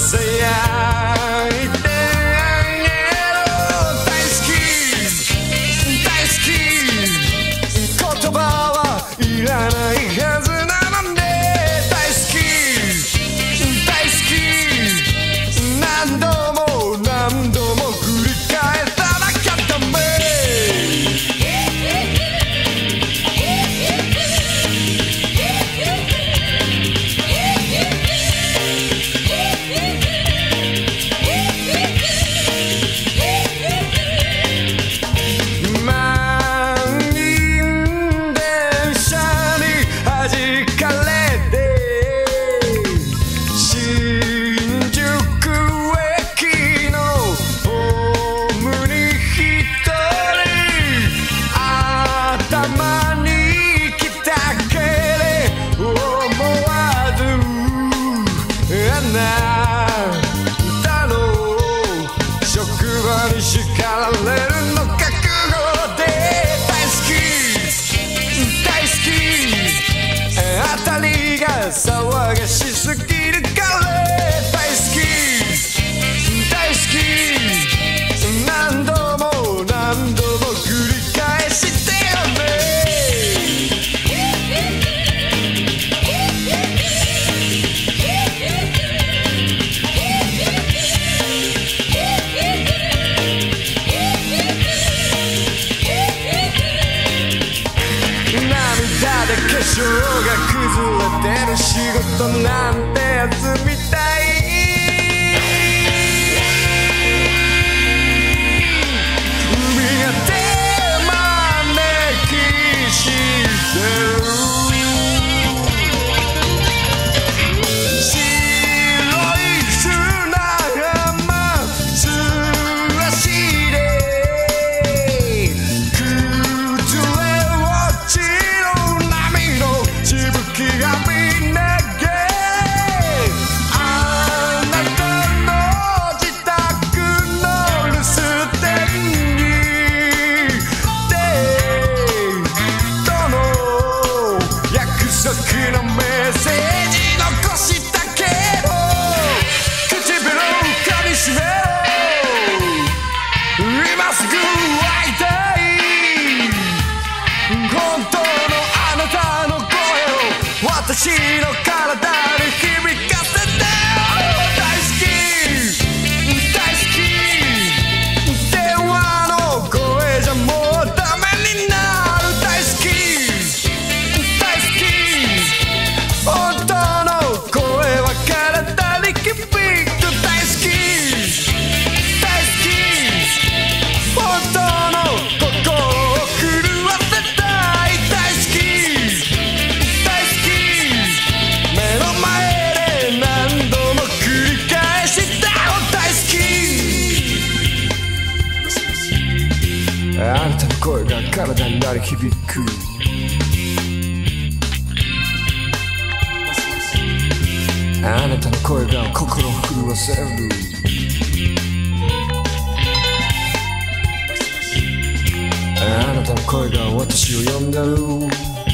さやいてあげる。大好き大好き、言葉はいらないはずなので。大好き大好き、何度も何度も繰り返さなきゃダメ。叱られるの覚悟で。大好き大好き、あたりが騒がしすぎるから。大好き大好き、何度も何度も繰り返してよね。化粧が崩れてる仕事なんて休みたい。海が手招きしてる。白い砂浜素足で崩れ落ちる。私の体に響かせてよ。大好き大好き、電話の声じゃもうダメになる。大好き大好き、本当の声は体に響く。大好き大好き、本当の心を震わせたい。大好きあなたの声が体に鳴り響く。あなたの声が心を震わせる。あなたの声が私を呼んでる。